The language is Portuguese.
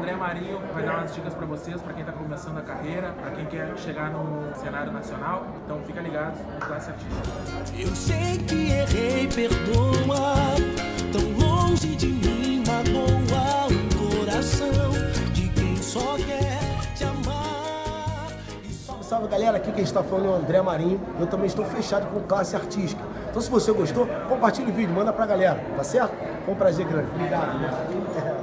André Marinho vai dar umas dicas para vocês, para quem está começando a carreira, para quem quer chegar no cenário nacional. Então fica ligado no Classe Artística. Eu sei que errei, perdoa. Tão longe de mim, magoa o coração de quem só quer te amar. Salve, salve galera, aqui quem está falando é o André Marinho. Eu também estou fechado com Classe Artística. Então se você gostou, compartilhe o vídeo, manda pra galera, tá certo? Foi um prazer grande. Obrigado.